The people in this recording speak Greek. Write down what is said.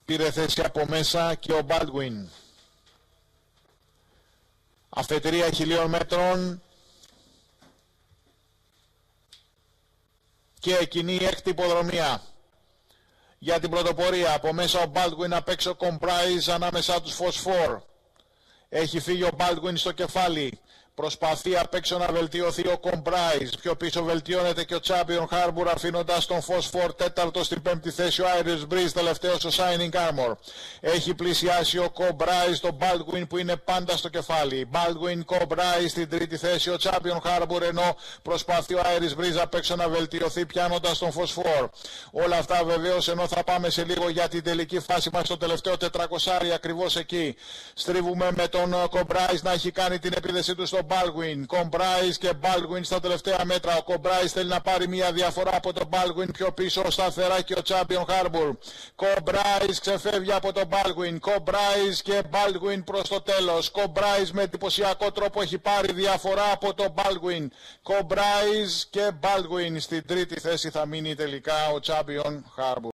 πήρε θέση από μέσα και ο Baldwin. Αφετηρία 1000 μέτρων και εκείνη η έκτη υποδρομία για την πρωτοπορία. Από μέσα ο Baldwin, απ' έξω Comprise, ανάμεσά τους Phosphor. Έχει φύγει ο Baldwin στο κεφάλι. Προσπαθεί απ' έξω να βελτιωθεί ο Comprise. Πιο πίσω βελτιώνεται και ο Champion Harbour, αφήνοντας τον Phosphor τέταρτο στην πέμπτη θέση ο Iris Breeze, τελευταίος ο Shining Armor. Έχει πλησιάσει ο Comprise τον Baldwin που είναι πάντα στο κεφάλι. Baldwin, Comprise στην τρίτη θέση, ο Champion Harbour, ενώ προσπαθεί ο Iris Breeze απ' έξω να βελτιωθεί πιάνοντας τον Phosphor. Όλα αυτά βεβαίως, ενώ θα πάμε σε λίγο για την τελική φάση μας στο τελευταίο 400, ακριβώς εκεί. Στρίβουμε με τον Comprise να έχει κάνει την επίδεσή του στον Baldwin. Comprise και Baldwin στα τελευταία μέτρα. Ο Comprise θέλει να πάρει μια διαφορά από τον Baldwin. Πιο πίσω σταθερά και ο Champion Harbour. Comprise ξεφεύγει από τον Baldwin. Comprise και Baldwin προς το τέλος. Comprise με εντυπωσιακό τρόπο έχει πάρει διαφορά από τον Baldwin. Comprise και Baldwin στην τρίτη θέση θα μείνει τελικά ο Champion Harbour.